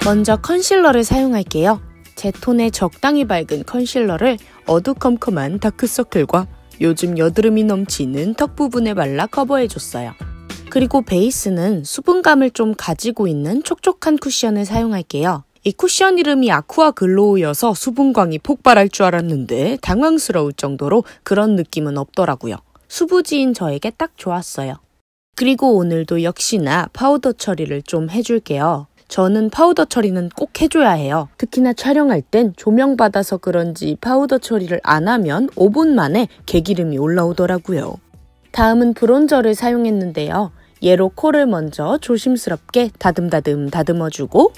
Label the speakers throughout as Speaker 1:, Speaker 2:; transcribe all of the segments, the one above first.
Speaker 1: 먼저 컨실러를 사용할게요. 제 톤에 적당히 밝은 컨실러를 어두컴컴한 다크서클과 요즘 여드름이 넘치는 턱 부분에 발라 커버해줬어요. 그리고 베이스는 수분감을 좀 가지고 있는 촉촉한 쿠션을 사용할게요. 이 쿠션 이름이 아쿠아 글로우여서 수분광이 폭발할 줄 알았는데 당황스러울 정도로 그런 느낌은 없더라고요. 수부지인 저에게 딱 좋았어요. 그리고 오늘도 역시나 파우더 처리를 좀 해줄게요. 저는 파우더 처리는 꼭 해줘야 해요. 특히나 촬영할 땐 조명 받아서 그런지 파우더 처리를 안 하면 5분 만에 개기름이 올라오더라고요. 다음은 브론저를 사용했는데요. 얘로 코를 먼저 조심스럽게 다듬다듬 다듬어주고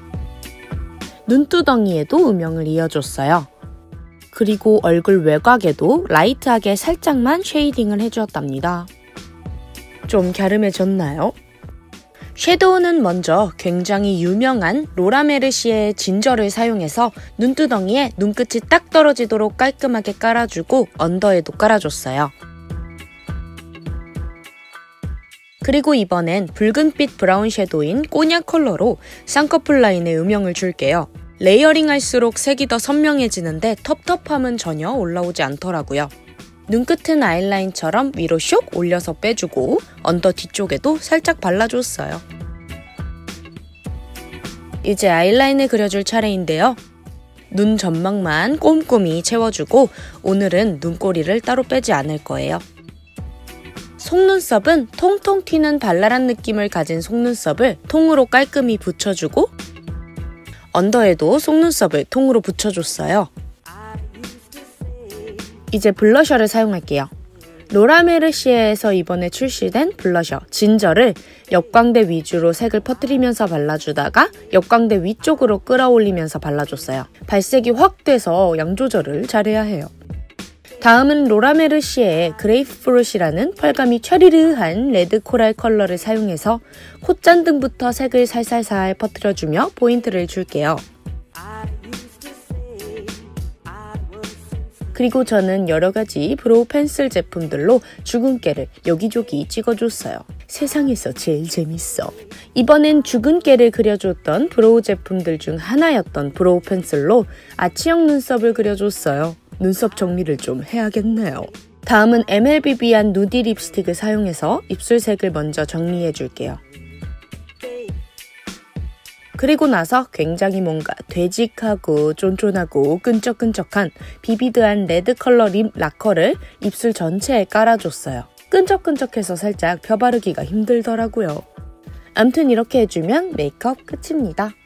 Speaker 1: 눈두덩이에도 음영을 이어줬어요. 그리고 얼굴 외곽에도 라이트하게 살짝만 쉐이딩을 해주었답니다. 좀 갸름해졌나요? 섀도우는 먼저 굉장히 유명한 로라 메르시에의 진저를 사용해서 눈두덩이에 눈끝이 딱 떨어지도록 깔끔하게 깔아주고 언더에도 깔아줬어요. 그리고 이번엔 붉은빛 브라운 섀도우인 꼬냑 컬러로 쌍꺼풀 라인에 음영을 줄게요. 레이어링 할수록 색이 더 선명해지는데 텁텁함은 전혀 올라오지 않더라고요. 눈끝은 아이라인처럼 위로 쇽 올려서 빼주고 언더 뒤쪽에도 살짝 발라줬어요. 이제 아이라인을 그려줄 차례인데요. 눈 점막만 꼼꼼히 채워주고 오늘은 눈꼬리를 따로 빼지 않을 거예요. 속눈썹은 통통 튀는 발랄한 느낌을 가진 속눈썹을 통으로 깔끔히 붙여주고 언더에도 속눈썹을 통으로 붙여줬어요. 이제 블러셔를 사용할게요. 로라 메르시에에서 이번에 출시된 블러셔 진저를 역광대 위주로 색을 퍼뜨리면서 발라주다가 역광대 위쪽으로 끌어올리면서 발라줬어요. 발색이 확 돼서 양 조절을 잘해야 해요. 다음은 로라 메르시에의 그레이프프루시라는 펄감이 촤리르한 레드 코랄 컬러를 사용해서 콧잔등부터 색을 살살살 퍼뜨려주며 포인트를 줄게요. 그리고 저는 여러가지 브로우 펜슬 제품들로 주근깨를 여기저기 찍어줬어요. 세상에서 제일 재밌어. 이번엔 주근깨를 그려줬던 브로우 제품들 중 하나였던 브로우 펜슬로 아치형 눈썹을 그려줬어요. 눈썹 정리를 좀 해야겠네요. 다음은 MLBB한 누디 립스틱을 사용해서 입술색을 먼저 정리해줄게요. 그리고 나서 굉장히 뭔가 되직하고 쫀쫀하고 끈적끈적한 비비드한 레드 컬러 립 라커를 입술 전체에 깔아줬어요. 끈적끈적해서 살짝 펴바르기가 힘들더라고요. 암튼 이렇게 해주면 메이크업 끝입니다.